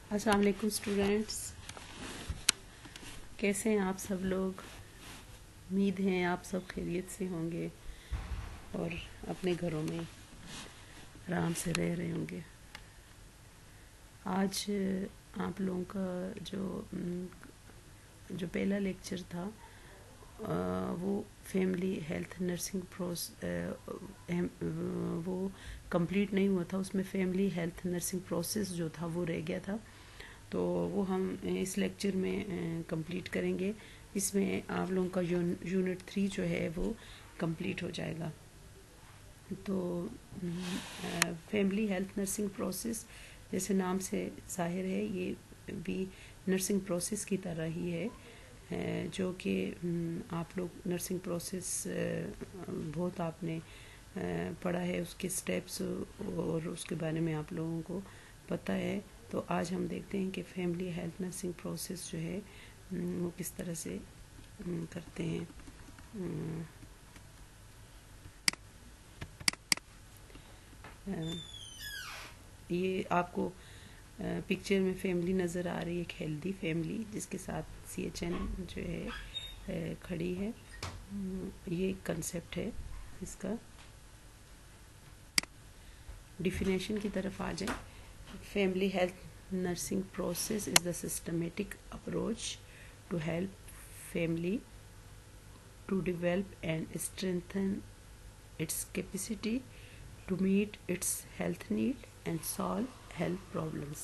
السلام علیکم اسٹوڈینٹس، کیسے ہیں آپ سب لوگ؟ امید ہے آپ سب خیریت سے ہوں گے اور اپنے گھروں میں آرام سے رہ رہے ہوں گے۔ آج آپ لوگوں کا جو پہلا لیکچر تھا وہ فیملی ہیلتھ نرسنگ وہ کمپلیٹ نہیں ہوا تھا، اس میں فیملی ہیلتھ نرسنگ پروسیس جو تھا وہ رہ گیا تھا، تو وہ ہم اس لیکچر میں کمپلیٹ کریں گے۔ اس میں آپ لوگوں کا یونٹ 3 جو ہے وہ کمپلیٹ ہو جائے گا۔ تو فیملی ہیلتھ نرسنگ پروسیس جیسے نام سے ظاہر ہے، یہ بھی نرسنگ پروسیس کی طرح ہی ہے، جو کہ آپ لوگ نرسنگ پروسیس بہت آپ نے پڑھا ہے، اس کے سٹیپس اور اس کے بارے میں آپ لوگوں کو پتہ ہے۔ تو آج ہم دیکھتے ہیں کہ فیملی ہیلتھ نرسنگ پروسیس جو ہے وہ کس طرح سے کرتے ہیں۔ یہ آپ کو پکچر میں فیملی نظر آ رہی ہے، ایک ہیلدی فیملی جس کے ساتھ CHN جو ہے کھڑی ہے۔ یہ ایک کنسیپٹ ہے اس کا۔ ڈیفینیشن کی طرف آ جائیں۔ Family health nursing process is the systematic approach to help family to develop and strengthen its capacity to meet its health need and solve health problems.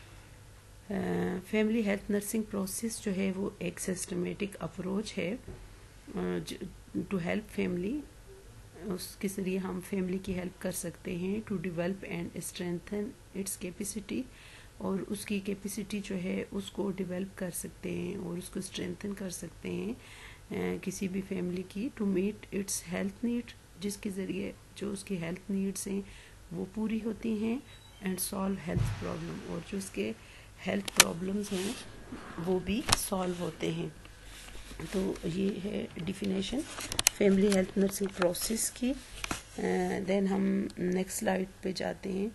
Family health nursing process جو ہے وہ ایک systematic approach ہے to help family, اس کے ذریعے ہم family کی ہیلپ کر سکتے ہیں، to develop and strengthen its capacity, اور اس کی کیپیسٹی جو ہے اس کو ڈیولپ کر سکتے ہیں اور اس کو اسٹرینتھن کر سکتے ہیں کسی بھی فیملی کی، to meet its health need, جس کے ذریعے جو اس کی ہیلتھ نیڈس ہیں وہ پوری ہوتی ہیں، اینڈ سالو ہیلتھ پرابلم، اور جو اس کے ہیلتھ پرابلمز ہیں وہ بھی سالو ہوتے ہیں۔ تو یہ ہے definition family health nursing process کی۔ دین ہم نیکسٹ سلائیڈ پہ جاتے ہیں۔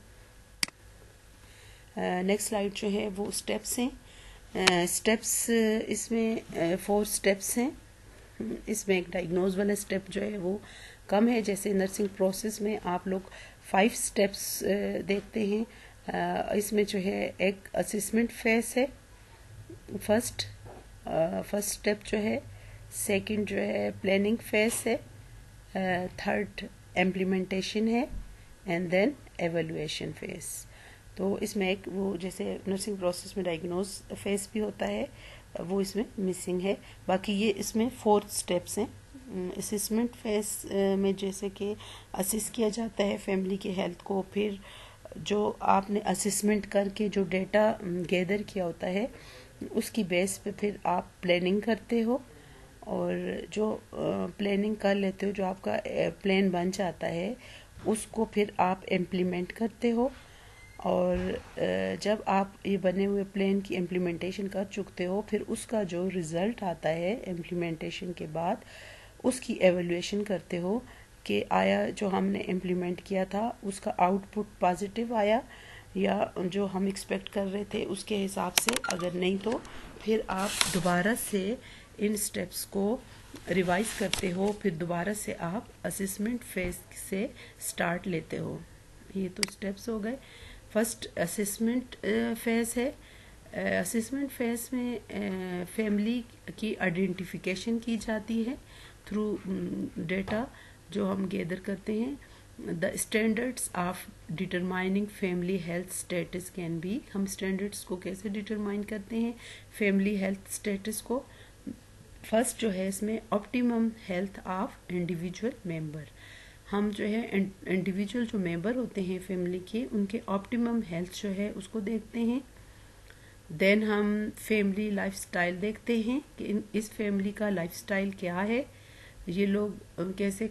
نیکسٹ سلائیڈ جو ہے وہ اسٹیپس ہیں۔ اسٹیپس اس میں 4 اسٹیپس ہیں۔ اس میں ایک ڈائگنوز والا اسٹیپ جو ہے وہ کم ہے، جیسے نرسنگ پروسیس میں آپ لوگ 5 اسٹیپس دیکھتے ہیں۔ اس میں جو ہے ایک اسسمنٹ فیز ہے، فرسٹ اسٹیپ جو ہے، سیکنڈ جو ہے پلاننگ فیز ہے، تھرڈ امپلیمنٹیشن ہے، اینڈ دین ایویلویشن فیز۔ تو اس میں ایک وہ جیسے نرسنگ پروسیس میں ڈائگنوز فیز بھی ہوتا ہے، وہ اس میں مسنگ ہے۔ باقی یہ اس میں 4 اسٹیپس ہیں۔ اسسمنٹ فیز میں جیسے کہ اسس کیا جاتا ہے فیملی کی ہیلتھ کو، پھر جو آپ نے اسسمنٹ کر کے جو ڈیٹا گیدر کیا ہوتا ہے اس کی بیس پہ پھر آپ پلاننگ کرتے ہو، اور جو پلاننگ کر لیتے ہو، جو آپ کا پلان بن جاتا ہے اس کو پھر آپ امپلیمنٹ کرتے ہو، اور جب آپ یہ بنے ہوئے پلان کی امپلیمنٹیشن کر چکتے ہو، پھر اس کا جو ریزلٹ آتا ہے امپلیمنٹیشن کے بعد اس کی ایویلویشن کرتے ہو کہ آیا جو ہم نے امپلیمنٹ کیا تھا اس کا آؤٹ پٹ پازیٹیو آیا یا جو ہم ایکسپیکٹ کر رہے تھے اس کے حساب سے، اگر نہیں تو پھر آپ دوبارہ سے ان سٹیپس کو ریوائز کرتے ہو، پھر دوبارہ سے آپ اسسمنٹ فیز سے سٹارٹ لیتے ہو۔ یہ تو سٹیپس ہو گئے۔ فرسٹ اسسمنٹ فیز ہے۔ اسسمنٹ فیز میں فیملی کی آئیڈینٹیفیکیشن کی جاتی ہے تھرو ڈیٹا جو ہم گیدر کرتے ہیں۔ The standards of determining family health status can be, ہم اسٹینڈرڈس کو کیسے ڈیٹرمائن کرتے ہیں فیملی ہیلتھ اسٹیٹس کو؟ فرسٹ جو ہے اس میں optimum health of individual member, ہم جو ہے انڈیویجول جو ممبر ہوتے ہیں فیملی کے ان کے آپٹیمم ہیلتھ جو ہے اس کو دیکھتے ہیں۔ دین ہم فیملی لائف سٹائل دیکھتے ہیں کہ اس فیملی کا لائف سٹائل کیا ہے، یہ لوگ کیسے،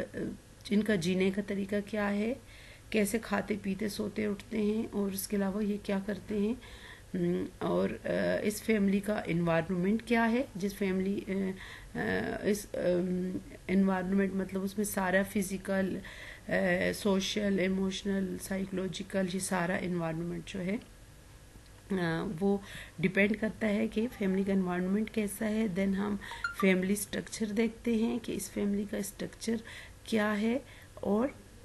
ان کا جینے کا طریقہ کیا ہے، کیسے کھاتے پیتے سوتے اٹھتے ہیں، اور اس کے علاوہ یہ کیا کرتے ہیں، اور اس فیملی کا انوائرمنٹ کیا ہے، جس فیملی اس انوائرمنٹ مطلب اس میں سارا فزیکل، سوشل، ایموشنل، سائیکولوجیکل، یہ سارا انوائرمنٹ جو ہے وہ ڈیپینڈ کرتا ہے کہ فیملی کا انوائرمنٹ کیسا ہے. دین ہم فیملی اسٹرکچر دیکھتے ہیں کہ اس فیملی کا اسٹرکچر کیا ہے اور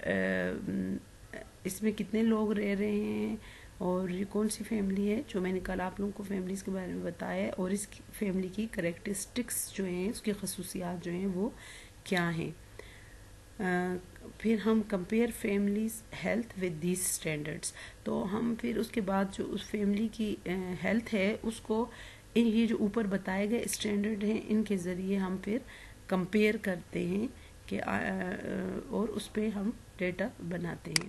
اس میں کتنے لوگ رہ رہے ہیں اور یہ کون سی فیملی ہے. جو میں نے کل آپ لوگوں کو فیملیز کے بارے میں بتایا ہے اور اس فیملی کی کریکٹرسٹکس جو ہیں اس کی خصوصیات جو ہیں وہ کیا ہیں. پھر ہم compare families health with these standards. تو ہم پھر اس کے بعد جو اس فیملی کی ہیلتھ ہے اس کو یہ جو اوپر بتائے گئے اسٹینڈرڈ ہیں ان کے ذریعے ہم پھر کمپیئر کرتے ہیں کہ اور اس پہ ہم ڈیٹا بناتے ہیں.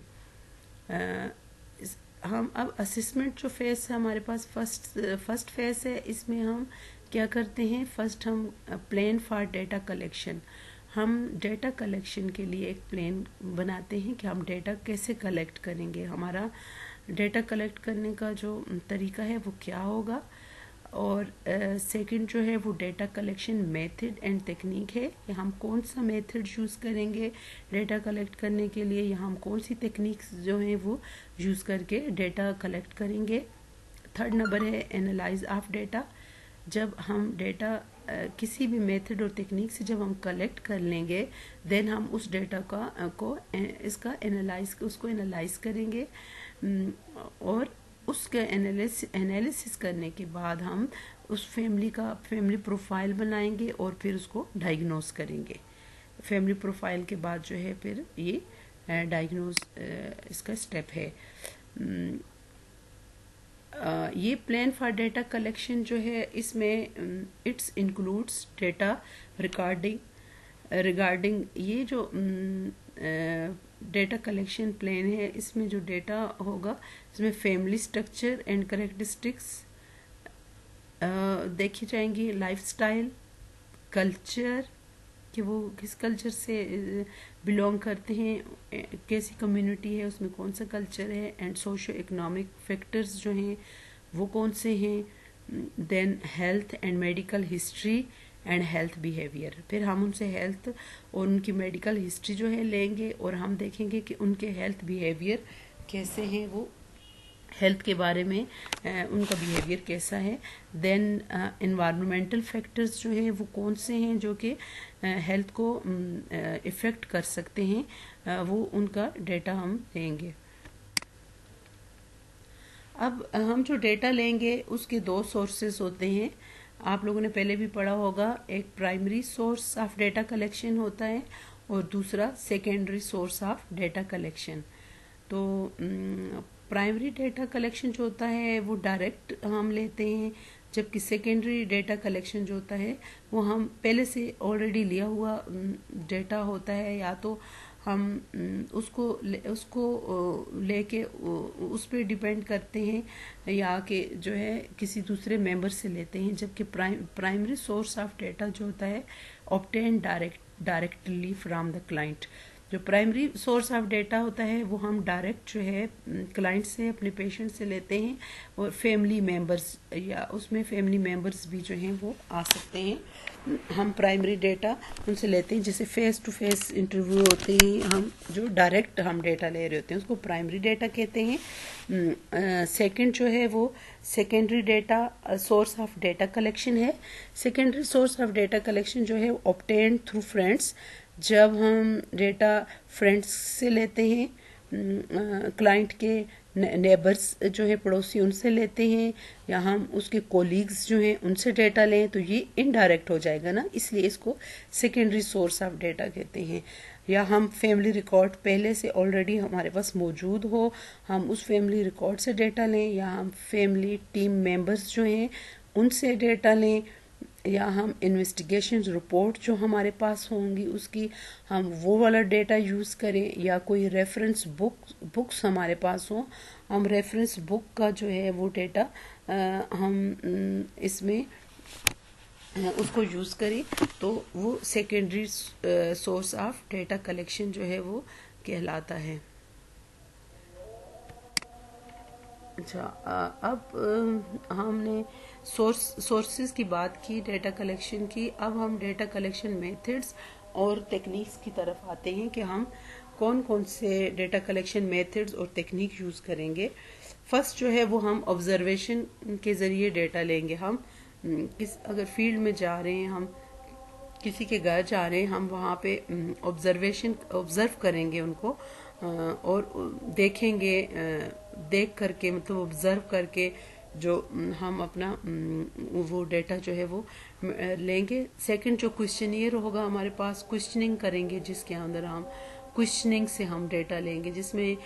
ہم اب اسسمنٹ جو فیز ہے ہمارے پاس فرسٹ فیز ہے. اس میں ہم کیا کرتے ہیں, فرسٹ ہم پلان فار ڈیٹا کلیکشن. ہم ڈیٹا کلیکشن کے لیے ایک پلان بناتے ہیں کہ ہم ڈیٹا کیسے کلیکٹ کریں گے, ہمارا ڈیٹا کلیکٹ کرنے کا جو طریقہ ہے وہ کیا ہوگا. اور سیکنڈ جو ہے وہ data collection method and technique ہے کہ ہم کون سا میتھڈ یوز کریں گے ڈیٹا کلیکٹ کرنے کے لیے, یا ہم کون سی تکنیکس جو ہیں وہ یوز کر کے ڈیٹا کلیکٹ کریں گے. تھرڈ نمبر ہے اینالائز آف ڈیٹا. جب ہم ڈیٹا کسی بھی میتھڈ اور تکنیک سے جب ہم کلیکٹ کر لیں گے دین ہم اس ڈیٹا اس کا انالائز کریں گے اور اس کا انالیسس کرنے کے بعد ہم اس فیملی پروفائل بنائیں گے اور پھر اس کو ڈائگنوز کریں گے. فیملی پروفائل کے بعد جو ہے پھر یہ ڈائگنوز اس کا اسٹیپ ہے. یہ پلان فار ڈیٹا کلیکشن جو ہے اس میں اٹس انکلوڈس ڈیٹا ریگارڈنگ یہ جو ڈیٹا کلیکشن پلان ہے اس میں جو ڈیٹا ہوگا اس میں فیملی اسٹرکچر اینڈ کریکٹرسٹکس دیکھی جائیں گی, لائف سٹائل, کلچر کہ وہ کس کلچر سے بلونگ کرتے ہیں, کیسی کمیونٹی ہے اس میں کون سا کلچر ہے, اینڈ سوشو اکنامک فیکٹرز جو ہیں وہ کون سے ہیں. Then health and medical history and health behaviour. پھر ہم ان سے ہیلتھ اور ان کی میڈیکل ہسٹری جو ہے لیں گے اور ہم دیکھیں گے کہ ان کے ہیلتھ بیہیویئر کیسے ہیں, وہ ہیلتھ کے بارے میں ان کا بیہیویئر کیسا ہے. دین انوائرمنٹل فیکٹرز جو ہیں وہ کون سے ہیں جو کہ ہیلتھ کو افیکٹ کر سکتے ہیں, وہ ان کا ڈیٹا ہم لیں گے. اب ہم جو ڈیٹا لیں گے اس کے دو سورسز ہوتے ہیں, آپ لوگوں نے پہلے بھی پڑھا ہوگا. ایک primary source of data collection ہوتا ہے اور دوسرا secondary source of data collection. تو پرائمری ڈیٹا کلیکشن جو ہوتا ہے وہ ڈائریکٹ ہم لیتے ہیں, جبکہ سیکنڈری ڈیٹا کلیکشن جو ہوتا ہے وہ ہم پہلے سے آلریڈی لیا ہوا ڈیٹا ہوتا ہے, یا تو ہم اس کو لے کے اس پہ ڈیپینڈ کرتے ہیں یا کہ جو ہے کسی دوسرے ممبر سے لیتے ہیں. جبکہ پرائمری سورس آف ڈیٹا جو ہوتا ہے obtained directly from the client. جو پرائمری سورس آف ڈیٹا ہوتا ہے وہ ہم ڈائریکٹ جو ہے کلائنٹ سے, اپنے پیشنٹ سے لیتے ہیں, اور فیملی ممبرز یا اس میں فیملی ممبرز بھی جو ہیں وہ آ سکتے ہیں. ہم پرائمری ڈیٹا ان سے لیتے ہیں, جیسے فیس ٹو فیس انٹرویو ہوتے ہیں, ہم جو ڈائریکٹ ہم ڈیٹا لے رہے ہوتے ہیں اس کو پرائمری ڈیٹا کہتے ہیں. سیکنڈ جو ہے وہ secondary data source of data collection ہے. Secondary source of data collection جو ہے obtained تھرو فرینڈس. جب ہم ڈیٹا فرینڈس سے لیتے ہیں, کلائنٹ کے نیبرز جو ہے پڑوسی ان سے لیتے ہیں, یا ہم اس کے کولیگز جو ہیں ان سے ڈیٹا لیں تو یہ انڈائریکٹ ہو جائے گا نا, اس لیے اس کو سیکنڈری سورس آف ڈیٹا کہتے ہیں. یا ہم فیملی ریکارڈ پہلے سے آلریڈی ہمارے پاس موجود ہو, ہم اس فیملی ریکارڈ سے ڈیٹا لیں, یا ہم فیملی ٹیم ممبرز جو ہیں ان سے ڈیٹا لیں, یا ہم انویسٹیگیشن رپورٹ جو ہمارے پاس ہوں گی اس کی ہم وہ والا ڈیٹا یوز کریں, یا کوئی ریفرنس بکس ہمارے پاس ہوں, ہم ریفرنس بک کا جو ہے وہ ڈیٹا ہم اس میں اس کو یوز کریں, تو وہ secondary source of data collection جو ہے وہ کہلاتا ہے. اچھا, اب ہم نے سورسز کی بات کی ڈیٹا کلیکشن کی. اب ہم ڈیٹا کلیکشن میتھڈز اور ٹیکنیکس کی طرف آتے ہیں کہ ہم کون کون سے ڈیٹا کلیکشن میتھڈز اور ٹیکنیک یوز کریں گے. فرسٹ جو ہے وہ ہم آبزرویشن کے ذریعے ڈیٹا لیں گے. ہم اگر فیلڈ میں جا رہے ہیں, ہم کسی کے گھر جا رہے ہیں, ہم وہاں پہ آبزرو کریں گے ان کو, اور دیکھیں گے, دیکھ کر کے مطلب آبزرو کر کے جو ہم اپنا وہ ڈیٹا جو ہے وہ لیں گے. سیکنڈ جو کوشچنئر ہوگا ہمارے پاس, کوشچننگ کریں گے جس کے اندر ہم کوشچننگ سے ہم ڈیٹا لیں گے, جس میں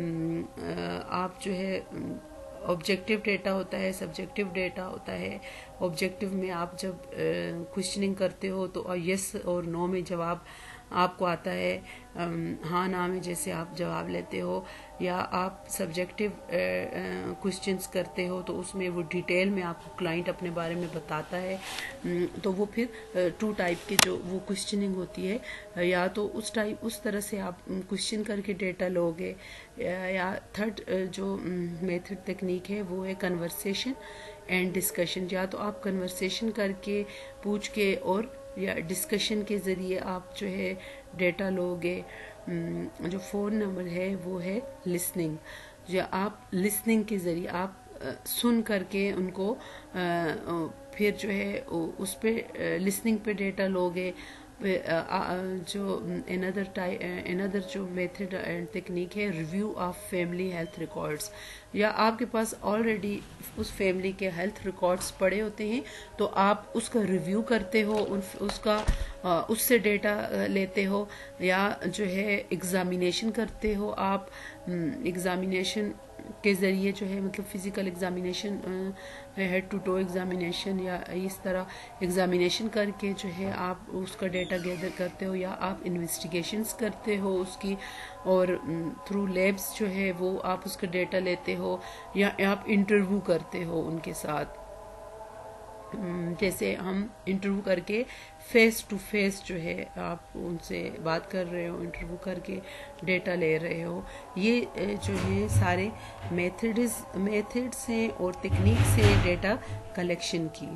آپ جو ہے آبجیکٹیو ڈیٹا ہوتا ہے, سبجیکٹیو ڈیٹا ہوتا ہے. آبجیکٹیو میں آپ جب کوشچننگ کرتے ہو تو یس اور نو میں جواب آپ کو آتا ہے, ہاں نا میں جیسے آپ جواب لیتے ہو, یا آپ سبجیکٹیو کوشچنس کرتے ہو تو اس میں وہ ڈیٹیل میں آپ کو کلائنٹ اپنے بارے میں بتاتا ہے. تو وہ پھر 2 ٹائپ کے جو وہ کوشچننگ ہوتی ہے, یا تو اس طرح سے آپ کوشچن کر کے ڈیٹا لو گے, یا تھرڈ جو میتھڈ تکنیک ہے وہ ہے کنورسیشن اینڈ ڈسکشن. یا تو آپ کنورسیشن کر کے پوچھ کے اور یا ڈسکشن کے ذریعے آپ جو ہے ڈیٹا لو گے. جو 4 نمبر ہے وہ ہے لسننگ, یا آپ لسننگ کے ذریعے آپ سن کر کے ان کو پھر جو ہے اس پہ لسننگ پہ ڈیٹا لو گے. جو another جو میتھڈ اینڈ تکنیک ہے review of family health records, یا آپ کے پاس آلریڈی اس فیملی کے ہیلتھ ریکارڈز پڑے ہوتے ہیں تو آپ اس کا ریویو کرتے ہو, اس سے ڈیٹا لیتے ہو, یا جو ہے ایگزامینیشن کرتے ہو آپ. ایگزامینیشن کے ذریعے جو ہے مطلب physical examination, head to toe examination, یا اس طرح ایگزامینیشن کر کے جو ہے آپ اس کا ڈیٹا گیدر کرتے ہو, یا آپ انویسٹیگیشنز کرتے ہو اس کی, اور تھرو لیبس جو ہے وہ آپ اس کا ڈیٹا لیتے ہو, یا آپ انٹرویو کرتے ہو ان کے ساتھ. جیسے ہم انٹرویو کر کے فیس ٹو فیس جو ہے آپ ان سے بات کر رہے ہو, انٹرویو کر کے ڈیٹا لے رہے ہو. یہ جو ہے سارے میتھڈز ہیں اور تکنیکس ہیں ڈیٹا کلیکشن کی.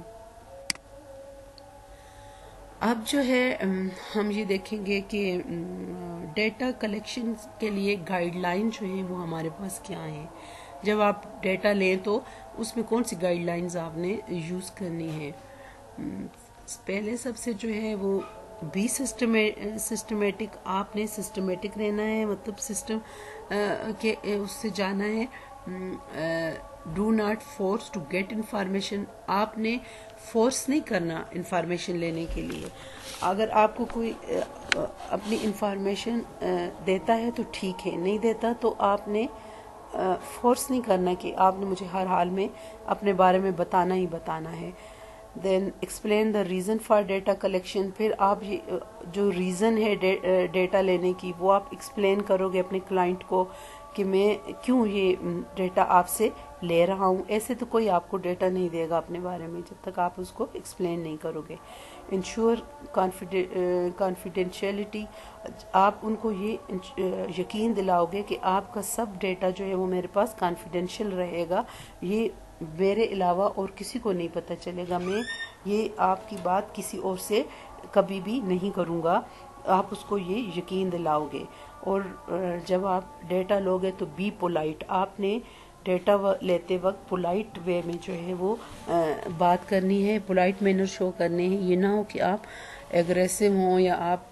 اب جو ہے ہم یہ دیکھیں گے کہ ڈیٹا کلیکشن کے لیے گائیڈ لائن جو ہیں وہ ہمارے پاس کیا ہیں. جب آپ ڈیٹا لیں تو اس میں کون سی گائیڈ لائنز آپ نے یوز کرنی ہے. پہلے سب سے جو ہے وہ بی سسٹمیٹک, آپ نے سسٹمیٹک رہنا ہے, مطلب سسٹم کے اس سے جانا ہے. Do not force to get information, آپ نے فورس نہیں کرنا انفارمیشن لینے کے لیے. اگر آپ کو کوئی اپنی انفارمیشن دیتا ہے تو ٹھیک ہے, نہیں دیتا تو آپ نے فورس نہیں کرنا کہ آپ نے مجھے ہر حال میں اپنے بارے میں بتانا ہی بتانا ہے. Then explain the reason for data collection, پھر آپ یہ جو ریزن ہے ڈیٹا لینے کی وہ آپ ایکسپلین کرو گے اپنے کلائنٹ کو کہ میں کیوں یہ ڈیٹا آپ سے لے رہا ہوں. ایسے تو کوئی آپ کو ڈیٹا نہیں دے گا اپنے بارے میں جب تک آپ اس کو ایکسپلین نہیں کرو گے. انشور کانفیڈینشیلٹی, آپ ان کو یہ یقین دلاؤ گے کہ آپ کا سب ڈیٹا جو ہے وہ میرے پاس کانفیڈینشیل رہے گا, یہ میرے علاوہ اور کسی کو نہیں پتہ چلے گا, میں یہ آپ کی بات کسی اور سے کبھی بھی نہیں کروں گا. آپ اس کو یہ یقین دلاؤ گے. اور جب آپ ڈیٹا لو گے تو بی پولائٹ, آپ نے ڈیٹا لیتے وقت پولائٹ وے میں جو ہے وہ بات کرنی ہے, پولائٹ مینر شو کرنے ہیں. یہ نہ ہو کہ آپ ایگریسو ہوں یا آپ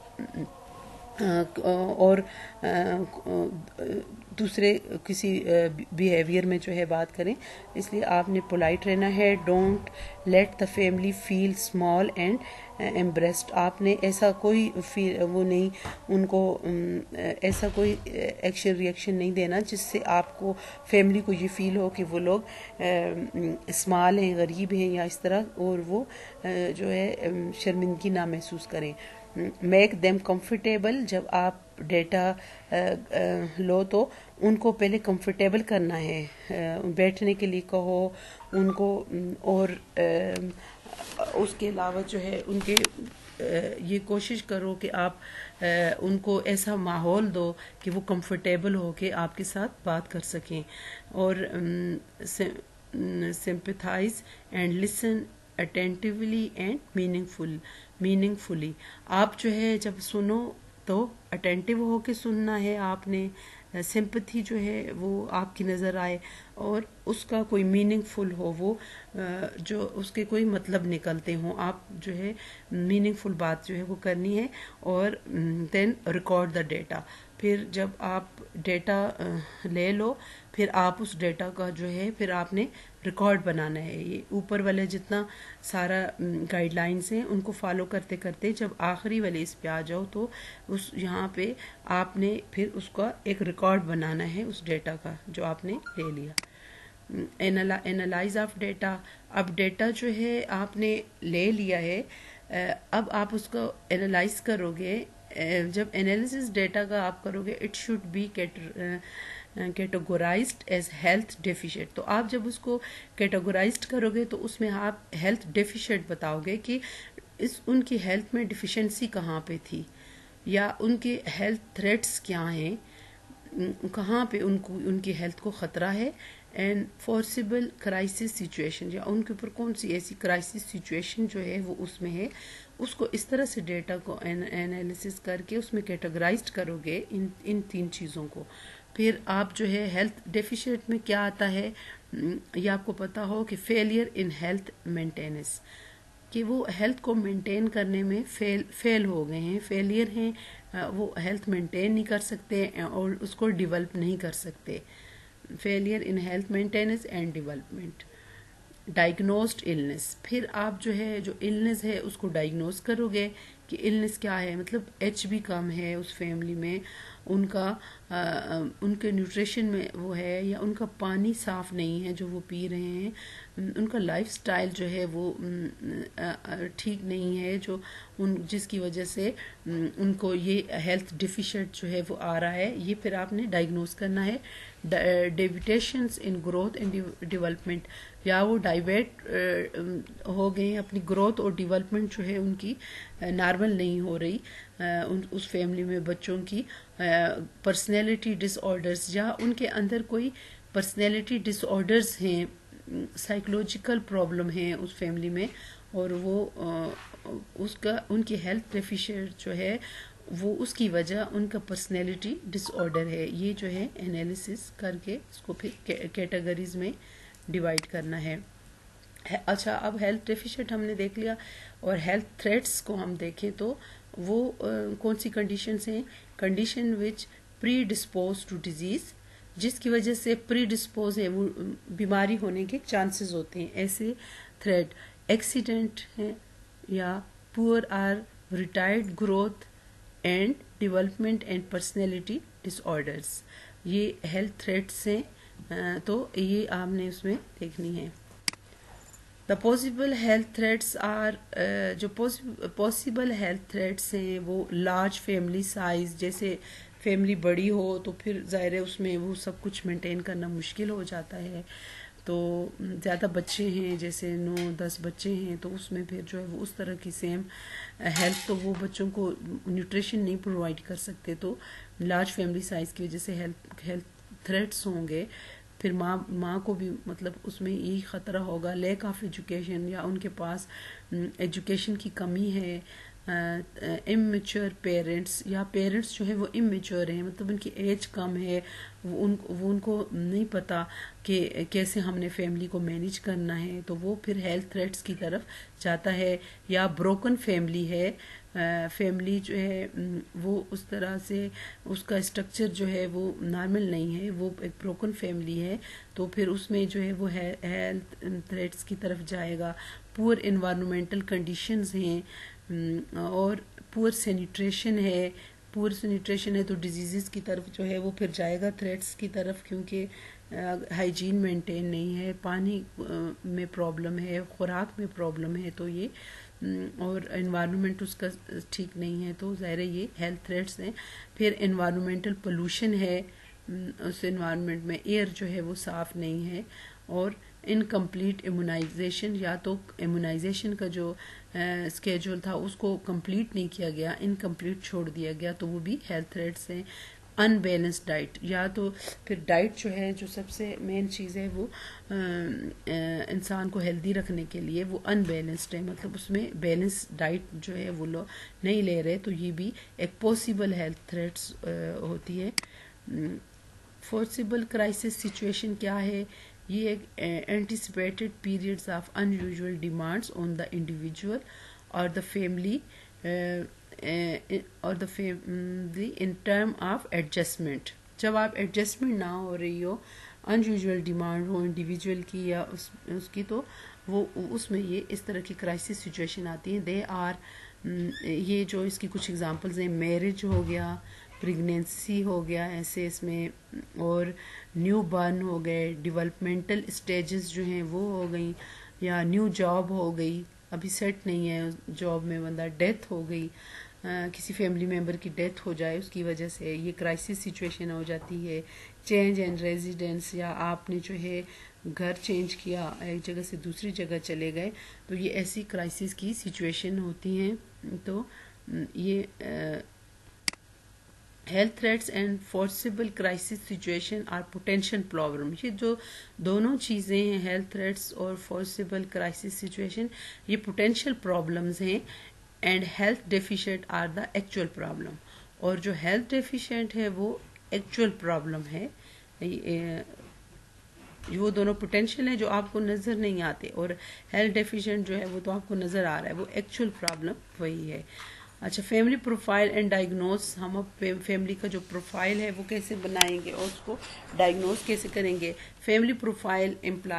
اور دوسرے کسی بیہیویئر میں جو ہے بات کریں, اس لیے آپ نے پولائٹ رہنا ہے. Don't let the family feel small and embarrassed, آپ نے ایسا کوئی وہ نہیں, ان کو ایسا کوئی ایکشن ریئیکشن نہیں دینا جس سے آپ کو فیملی کو یہ فیل ہو کہ وہ لوگ اسمال ہیں, غریب ہیں یا اس طرح, اور وہ جو ہے شرمندگی نہ محسوس کریں. میک دیم کمفرٹیبل, جب آپ ڈیٹا لو تو ان کو پہلے کمفرٹیبل کرنا ہے, بیٹھنے کے لیے کہو ان کو, اور اس کے علاوہ جو ہے ان کے یہ کوشش کرو کہ آپ ان کو ایسا ماحول دو کہ وہ کمفرٹیبل ہو کے آپ کے ساتھ بات کر سکیں. اور sympathise and listen attentively and meaningfully, آپ جو ہے جب سنو تو اٹینٹیو ہو کے سننا ہے آپ نے, سمپتھی جو ہے وہ آپ کی نظر آئے اور اس کا کوئی میننگ فل ہو، وہ جو اس کے کوئی مطلب نکلتے ہوں، آپ جو ہے میننگ فل بات جو ہے وہ کرنی ہے. اور دین ریکارڈ دا ڈیٹا. پھر جب آپ ڈیٹا لے لو، پھر آپ اس ڈیٹا کا جو ہے پھر آپ نے ریکارڈ بنانا ہے. یہ اوپر والے جتنا سارا گائیڈ لائنس ہیں ان کو فالو کرتے کرتے جب آخری والے اس پہ آ جاؤ تو اس یہاں پہ آپ نے پھر اس کا ایک ریکارڈ بنانا ہے اس ڈیٹا کا جو آپ نے لے لیا. Analyse of data. اب ڈیٹا جو ہے آپ نے لے لیا ہے، اب آپ اس کو اینالائز کرو گے. جب انالیسس ڈیٹا کا آپ کرو گے، it should be categorised as health deficient. تو آپ جب اس کو کیٹیگورائزڈ کرو گے تو اس میں آپ ہیلتھ ڈیفیشینٹ بتاؤ گے کہ ان کی ہیلتھ میں ڈیفیشنسی کہاں پہ تھی، یا ان کے ہیلتھ تھریٹس کیا ہیں، کہاں پہ ان کی ہیلتھ کو خطرہ ہے، اینڈ فورسیبل کرائسس سچویشن، یا ان کے اوپر کون سی ایسی کرائسس سچویشن جو ہے وہ اس میں ہے. اس کو اس طرح سے ڈیٹا کو انالیسس کر کے اس میں کیٹیگرائزڈ کرو گے ان 3 چیزوں کو. پھر آپ جو ہے ہیلتھ ڈیفیشینٹ میں کیا آتا ہے، یہ آپ کو پتا ہو کہ فیلئر ان ہیلتھ مینٹیننس، کہ وہ ہیلتھ کو مینٹین کرنے میں فیل ہو گئے ہیں، فیلئر ہیں، وہ ہیلتھ مینٹین نہیں کر سکتے اور اس کو ڈیولپ نہیں کر سکتے. Failure in health maintenance and development. Diagnosed illness. پھر آپ جو ہے جو النس ہے اس کو ڈائگنوز کرو گے کہ النس کیا ہے، مطلب ایچ بی کم ہے اس فیملی میں، ان کے نیوٹریشن میں وہ ہے، یا ان کا پانی صاف نہیں ہے جو وہ پی رہے ہیں، ان کا لائف سٹائل جو ہے وہ ٹھیک نہیں ہے، جس کی وجہ سے ان کو یہ ہیلتھ ڈیفیشینٹ جو ہے وہ آ رہا ہے. یہ پھر آپ نے ڈائگنوز کرنا ہے. Deviations in growth and development, یا وہ ڈائیویٹ ہو گئے ہیں، اپنی گروتھ اور ڈیولپمنٹ جو ہے ان کی نارمل نہیں ہو رہی اس فیملی میں بچوں کی. پرسنالٹی ڈس آرڈرز، یا ان کے اندر کوئی پرسنالٹی ڈس آرڈرز ہیں، سائیکولوجیکل پرابلم ہیں اس فیملی میں، اور وہ ان کی ہیلتھ ڈیفیشینٹ جو ہے وہ اس کی وجہ ان کا پرسنالٹی ڈس آرڈر ہے. یہ جو ہے انالیسس کر کے اس کو پھر کیٹیگریز میں ڈیوائڈ کرنا ہے. اچھا، اب ہیلتھ ڈیفیشینٹ ہم نے دیکھ لیا، اور ہیلتھ تھریٹس کو ہم دیکھیں تو وہ کون سی کنڈیشنز ہیں. Condition which predispose to disease, جس کی وجہ سے پری ڈسپوز ہے، وہ بیماری ہونے کے چانسز ہوتے ہیں. ایسے تھریٹ ایکسیڈنٹ ہیں، یا poor or retarded growth and development and personality disorders. یہ ہیلتھ تھریٹس ہیں، تو یہ آپ نے اس میں دیکھنی ہے. The possible health threats are, جو پاسبل ہیلتھ تھریٹس ہیں وہ لارج فیملی سائز، جیسے فیملی بڑی ہو تو پھر ظاہر ہے اس میں وہ سب کچھ مینٹین کرنا مشکل ہو جاتا ہے. تو زیادہ بچے ہیں، جیسے 9-10 بچے ہیں، تو اس میں پھر جو ہے وہ اس طرح کی سیم ہیلتھ، تو وہ بچوں کو نیوٹریشن نہیں پرووائڈ کر سکتے. تو لارج فیملی سائز کی وجہ سے ہیلتھ تھریٹس ہوں گے. پھر ماں کو بھی مطلب اس میں یہی خطرہ ہوگا، لیک آف ایجوکیشن، یا ان کے پاس ایجوکیشن کی کمی ہے. اممیچور پیرنٹس، یا پیرنٹس جو ہے وہ اممیچور ہیں، مطلب ان کی ایج کم ہے، وہ ان کو نہیں پتا کہ کیسے ہم نے فیملی کو مینیج کرنا ہے، تو وہ پھر ہیلتھ تھریٹس کی طرف جاتا ہے. یا بروکن فیملی ہے، فیملی جو ہے وہ اس طرح سے اس کا اسٹرکچر جو ہے وہ نارمل نہیں ہے، وہ ایک بروکن فیملی ہے، تو پھر اس میں جو ہے وہ ہیلتھ تھریٹس کی طرف جائے گا. پور انوائرمنٹل کنڈیشنز ہیں، اور پور سینیٹریشن ہے. پور سینیٹریشن ہے تو ڈیزیزز کی طرف جو ہے وہ پھر جائے گا، تھریٹس کی طرف، کیونکہ ہائیجین مینٹین نہیں ہے، پانی میں پرابلم ہے، خوراک میں پرابلم ہے، تو یہ اور انوائرمنٹ اس کا ٹھیک نہیں ہے، تو ظاہر یہ ہیلتھ تھریٹس ہیں. پھر انوائرمنٹل پولوشن ہے، اس انوائرمنٹ میں ایئر جو ہے وہ صاف نہیں ہے. اور انکمپلیٹ ایمونائزیشن، یا تو ایمونائزیشن کا جو اسکیجول تھا اس کو کمپلیٹ نہیں کیا گیا، انکمپلیٹ چھوڑ دیا گیا، تو وہ بھی ہیلتھ تھریٹس ہیں. ان بیلنس ڈائٹ، یا تو پھر ڈائٹ جو ہے جو سب سے مین چیز ہے وہ انسان کو ہیلدی رکھنے کے لیے وہ ان بیلنسڈ ہے، مطلب اس میں بیلنس ڈائٹ جو ہے وہ لوگ نہیں لے رہے، تو یہ بھی ایک پاسبل ہیلتھ تھریٹس ہوتی ہے. فورسیبل کرائسس سچویشن کیا ہے؟ یہ ایک anticipated periods of unusual demands on the individual اور the family in term of adjustment. جب آپ ایڈجسٹمنٹ نہ ہو رہی ہو، انیوژل ڈیمانڈ ہو انڈیویجول کی یا اس کی، تو وہ اس میں یہ اس طرح کی کرائسس سچویشن آتی ہیں. دے آر یہ جو اس کی کچھ اگزامپلز ہیں، میرج ہو گیا، پریگنینسی ہو گیا ایسے اس میں، اور نیو برن ہو گئے، ڈیولپمنٹل اسٹیجز جو ہیں وہ ہو گئیں، یا نیو جاب ہو گئی، ابھی سیٹ نہیں ہے جاب میں بندہ، ڈیتھ ہو گئی، کسی فیملی ممبر کی ڈیتھ ہو جائے اس کی وجہ سے یہ کرائسس سچویشن ہو جاتی ہے. چینج اینڈ ریزیڈنس، یا آپ نے جو ہے گھر چینج کیا، ایک جگہ سے دوسری جگہ چلے گئے، تو یہ ایسی کرائسس کی سچویشن ہوتی ہیں. تو یہ health threats and foreseeable crisis situation are potential problem. یہ جو دونوں چیزیں ہیں، ہیلتھ تھریٹس اور فورسیبل کرائسس سچویشن، یہ پوٹینشیل پرابلمز ہیں. And health deficient are the actual problem. اور جو ہیلتھ ڈیفیشینٹ ہے وہ ایکچوئل پرابلم ہے. وہ دونوں پوٹینشیل ہیں جو آپ کو نظر نہیں آتے، اور ہیلتھ ڈیفیشینٹ جو ہے وہ تو آپ کو نظر آ رہا ہے، وہ ایکچوئل پرابلم وہی ہے. اچھا، فیملی پروفائل اینڈ ڈائگنوز. ہم اب فیملی کا جو پروفائل ہے وہ کیسے بنائیں گے اور اس کو ڈائگنوز کیسے کریں گے؟ Family profile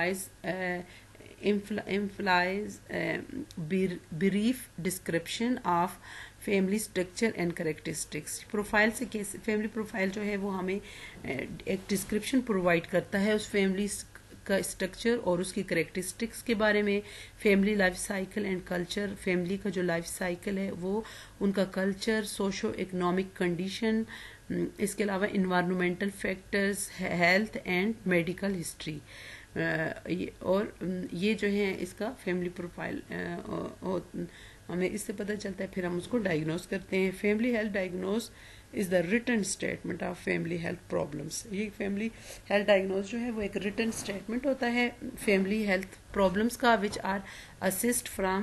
implies brief description of family structure and characteristics. Profile سے کیسے، فیملی پروفائل جو ہے وہ ہمیں ایک ڈسکرپشن پرووائڈ کرتا ہے اس فیملی کا اسٹرکچر اور اس کی کریکٹرسٹکس کے بارے میں. Family life cycle and culture. Family کا جو لائف سائیکل ہے وہ ان کا کلچر، سوشو اکنامک کنڈیشن، اس کے علاوہ environmental factors, health and medical history. اور یہ جو ہے اس کا فیملی پروفائل ہمیں اس سے پتہ چلتا ہے، پھر ہم اس کو ڈائگنوز کرتے ہیں. Family health diagnose is the written statement of family health problems. یہ فیملی ہیلتھ ڈائگنوز جو ہے وہ ایک ریٹن اسٹیٹمنٹ ہوتا ہے فیملی ہیلتھ پرابلمس کا، which are assist from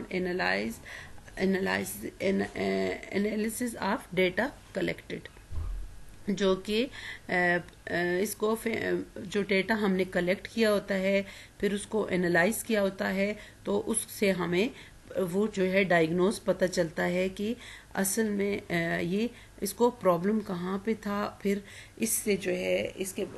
analysis of data collected. جو کہ اس کو جو ڈیٹا ہم نے کلیکٹ کیا ہوتا ہے، پھر اس کو انالائز کیا ہوتا ہے، تو اس سے ہمیں وہ جو ہے ڈائگنوز پتہ چلتا ہے کہ اصل میں یہ اس کو پرابلم کہاں پہ تھا. پھر اس سے جو ہے اس کے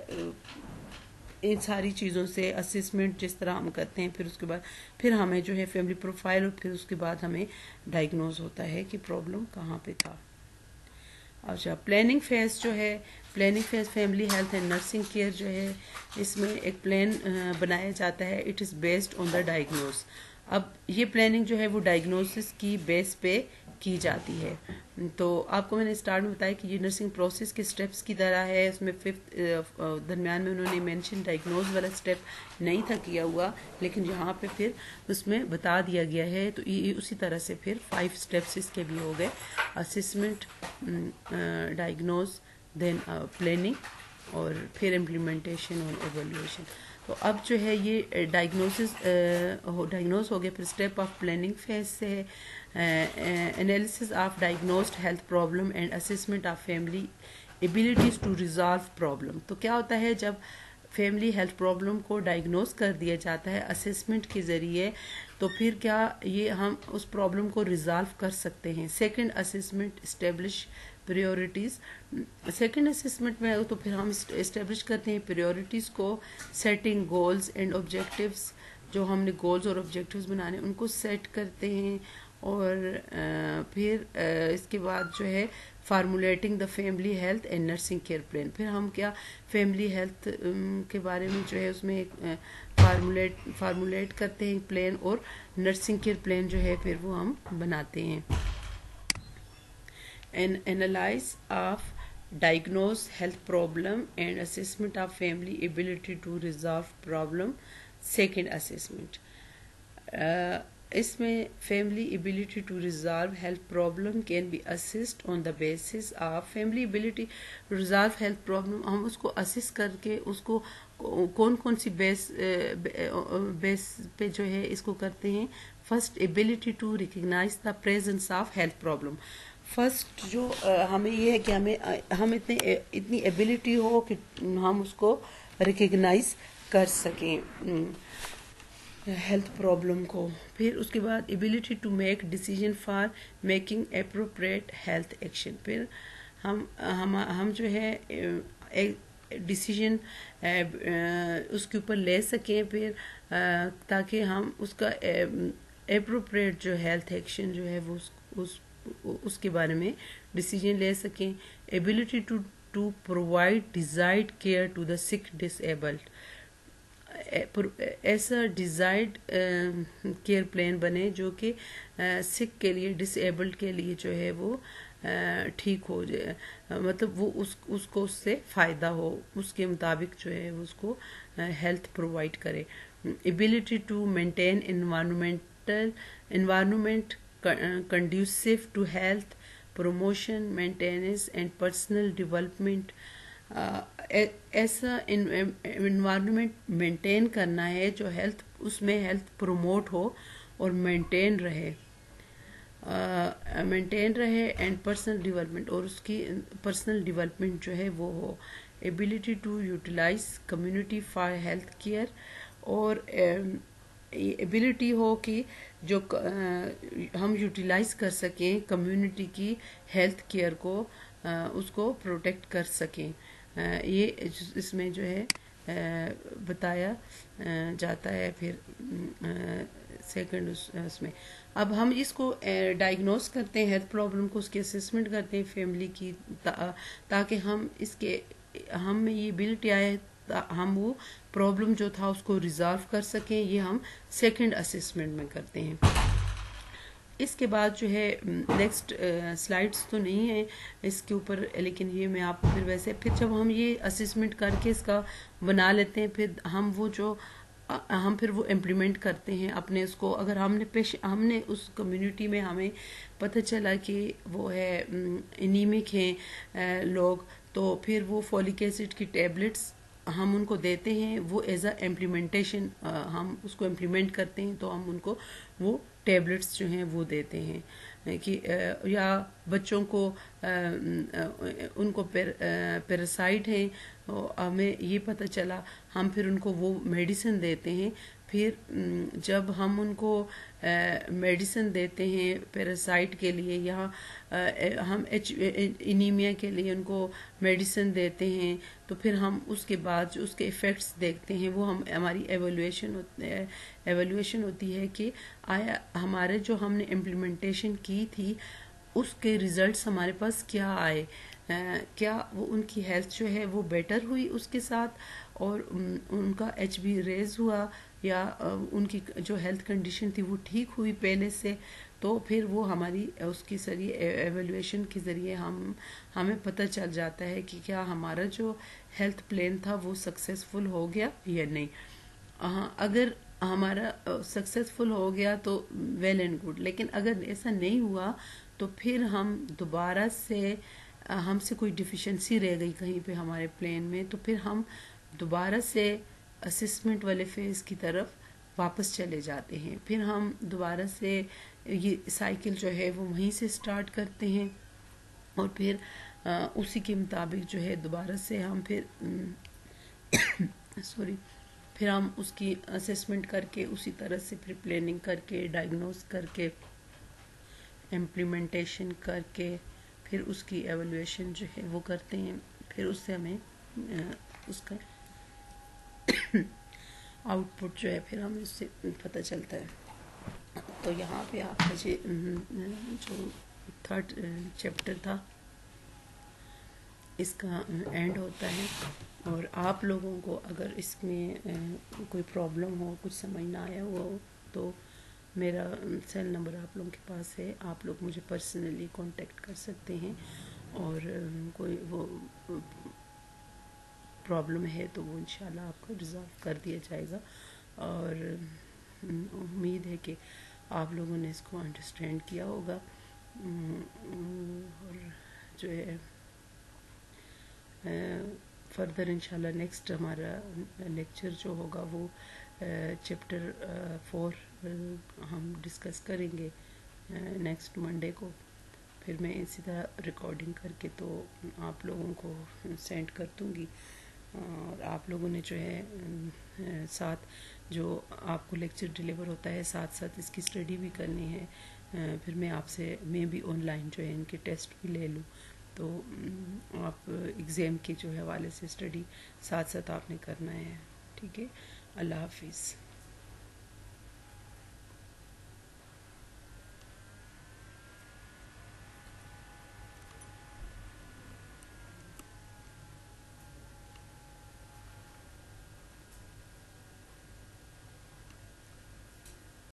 ان ساری چیزوں سے اسسمنٹ جس طرح ہم کرتے ہیں، پھر اس کے بعد پھر ہمیں جو ہے فیملی پروفائل، اور پھر اس کے بعد ہمیں ڈائگنوز ہوتا ہے کہ پرابلم کہاں پہ تھا. اچھا، پلاننگ فیز جو ہے، planning phase family health and nursing care جو ہے، اس میں ایک پلان بنایا جاتا ہے. It is based on the diagnose. اب یہ پلاننگ جو ہے وہ ڈائگنوسس کی بیس پہ کی جاتی ہے. تو آپ کو میں نے اسٹارٹ میں بتایا کہ یہ نرسنگ پروسیس کے سٹیپس کی طرح ہے. اس میں درمیان میں انہوں نے مینشن ڈائگنوز والا سٹیپ نہیں تھا کیا ہوا، لیکن یہاں پہ پھر اس میں بتا دیا گیا ہے. تو یہ اسی طرح سے پھر 5 سٹیپس اس کے بھی ہو گئے: اسسمنٹ، ڈائگنوز، دین پلاننگ، اور پھر امپلیمنٹیشن اور ایویلویشن. تو اب جو ہے یہ ڈائگنوز ہو گیا. پھر اسٹیپ آف پلاننگ فیز سے analysis of diagnosed health problem and assessment of family abilities to resolve problem. تو کیا ہوتا ہے جب فیملی ہیلتھ پرابلم کو ڈائگنوز کر دیا جاتا ہے اسسمنٹ کے ذریعے، تو پھر کیا یہ ہم اس پرابلم کو ریزالو کر سکتے ہیں. Second assessment establish priorities. Second assessment میں تو پھر ہم اسٹیبلش کرتے ہیں پریورٹیز کو. Setting goals and objectives. جو ہم نے گولز اور آبجیکٹیوز بنانے ان کو سیٹ کرتے ہیں. اور پھر اس کے بعد جو ہے formulating the family health and nursing care plan. پھر ہم کیا فیملی ہیلتھ کے بارے میں جو ہے اس میں ایک فارمولیٹ کرتے ہیں پلان، اور نرسنگ کیئر پلان جو ہے پھر وہ ہم بناتے ہیں. Analyze of diagnose health problem and assessment of family ability to resolve problem. Second assessment. اس میں family ability to resolve health problem can be assessed on the basis of family ability to resolve health problem. ہم اس کو assess کر کے اس کو کون سی بیس پہ جو ہے اس کو کرتے ہیں. First, ability to recognize the presence of health problem. First جو ہمیں یہ ہے کہ ہم اتنی ایبلٹی ہو کہ ہم اس کو ریکگنائز کر سکیں ہیلتھ پرابلم کو. پھر اس کے بعد ability to make decision for making appropriate health action. پھر ہم جو ہے ڈیسیجن اس کے اوپر لے سکیں پھر تاکہ ہم اس کا اپروپریٹ جو ہیلتھ ایکشن جو ہے وہ اس کے بارے میں ڈیسیجن لے سکیں. Ability to provide desired care to the sick disabled. ایسا ڈیزائرڈ کیئر پلان بنے جو کہ سک کے لیے ڈس ایبلڈ کے لیے جو ہے وہ ٹھیک ہو جائے, مطلب وہ اس کو اس سے فائدہ ہو, اس کے مطابق جو ہے اس کو ہیلتھ پرووائڈ کرے. Ability to maintain environment conducive to health promotion maintenance and personal development. ایسا انوائرمنٹ مینٹین کرنا ہے جو اس میں ہیلتھ پروموٹ ہو اور مینٹین رہے اینڈ پرسنل ڈیولپمنٹ, اور اس کی پرسنل ڈیولپمنٹ جو ہے وہ ہو. Ability to utilise community for health care, اور ایبلٹی ہو کہ جو ہم یوٹیلائز کر سکیں کمیونٹی کی ہیلتھ کیئر کو, اس کو پروٹیکٹ کر سکیں. یہ اس میں جو ہے بتایا جاتا ہے. پھر سیکنڈ اس میں اب ہم اس کو ڈائگنوز کرتے ہیں ہیلتھ پرابلم کو, اس کی اسسمنٹ کرتے ہیں فیملی کی, تاکہ ہم میں یہ ایبلٹی آئے ہم وہ پرابلم جو تھا اس کو ریزالو کر سکیں. یہ ہم سیکنڈ اسسمنٹ میں کرتے ہیں. اس کے بعد جو ہے نیکسٹ سلائڈس تو نہیں ہے اس کے اوپر, لیکن یہ میں آپ کو پھر جب ہم یہ اسسمنٹ کر کے اس کا بنا لیتے ہیں, پھر ہم پھر وہ امپلیمنٹ کرتے ہیں اپنے اس کو. اگر ہم نے اس کمیونٹی میں ہمیں پتہ چلا کہ وہ ہے انیمک ہیں لوگ, تو پھر وہ فولک ایسڈ کی ٹیبلٹس ہم ان کو دیتے ہیں. وہ ایز اے امپلیمنٹیشن ہم اس کو امپلیمنٹ کرتے ہیں, تو ہم ان کو وہ ٹیبلٹس جو ہیں وہ دیتے ہیں کہ یا بچوں کو ان کو پیراسائٹ ہیں, ہمیں یہ پتہ چلا, ہم پھر ان کو وہ میڈیسن دیتے ہیں. پھر جب ہم ان کو میڈیسن دیتے ہیں پیراسائٹ کے لیے, یا ہم انیمیا کے لیے ان کو میڈیسن دیتے ہیں, تو پھر ہم اس کے بعد جو اس کے ایفیکٹس دیکھتے ہیں وہ ہماری ایویلویشن ہوتی ہے کہ آیا ہمارے جو ہم نے امپلیمنٹیشن کی تھی اس کے ریزلٹس ہمارے پاس کیا آئے, کیا وہ ان کی ہیلتھ جو ہے وہ بیٹر ہوئی اس کے ساتھ, اور ان کا ایچ بی ریز ہوا, یا ان کی جو ہیلتھ کنڈیشن تھی وہ ٹھیک ہوئی پہلے سے. تو پھر وہ ہماری اس کی ایویلویشن کے ذریعے ہمیں پتہ چل جاتا ہے کہ کیا ہمارا جو ہیلتھ پلان تھا وہ سکسیسفل ہو گیا یا نہیں. اگر ہمارا سکسیسفل ہو گیا تو ویل اینڈ گڈ, لیکن اگر ایسا نہیں ہوا تو پھر ہم دوبارہ سے ہم سے کوئی ڈیفیشنسی رہ گئی کہیں پہ ہمارے پلان میں, تو پھر ہم دوبارہ سے اسسمنٹ والے فیز کی طرف واپس چلے جاتے ہیں. پھر ہم دوبارہ سے یہ سائیکل جو ہے وہ وہیں سے سٹارٹ کرتے ہیں, اور پھر اسی کے مطابق جو ہے دوبارہ سے ہم پھر ہم اس کی اسسمنٹ کر کے اسی طرح سے پھر پلاننگ کر کے ڈائگنوز کر کے امپلیمنٹیشن کر کے پھر اس کی ایویلویشن جو ہے وہ کرتے ہیں. پھر اس سے ہمیں اس کا آؤٹ پٹ جو ہے پھر ہمیں اس سے پتہ چلتا ہے. تو یہاں پہ آپ مجھے جو تھرڈ چیپٹر تھا اس کا اینڈ ہوتا ہے, اور آپ لوگوں کو اگر اس میں کوئی پرابلم ہو, کچھ سمجھ نہ آیا ہو, تو میرا سیل نمبر آپ لوگوں کے پاس ہے, آپ لوگ مجھے پرسنلی کانٹیکٹ کر سکتے ہیں, اور کوئی وہ پرابلم ہے تو وہ انشاءاللہ آپ کو ریزالو کر دیا جائے گا. اور امید ہے کہ آپ لوگوں نے اس کو انڈرسٹینڈ کیا ہوگا, اور جو ہے فردر انشاءاللہ نیکسٹ ہمارا لیکچر جو ہوگا وہ چیپٹر 4 ہم ڈسکس کریں گے نیکسٹ منڈے کو. پھر میں اسی طرح ریکارڈنگ کر کے تو آپ لوگوں کو سینڈ کر دوں گی، اور آپ لوگوں نے جو ہے ساتھ جو آپ کو لیکچر ڈیلیور ہوتا ہے ساتھ ساتھ اس کی اسٹڈی بھی کرنی ہے. پھر میں بھی آن لائن جو ہے ان کے ٹیسٹ بھی لے لوں، تو آپ ایگزام کے جو حوالے سے اسٹڈی ساتھ ساتھ آپ نے کرنا ہے. ٹھیک ہے، اللہ حافظ.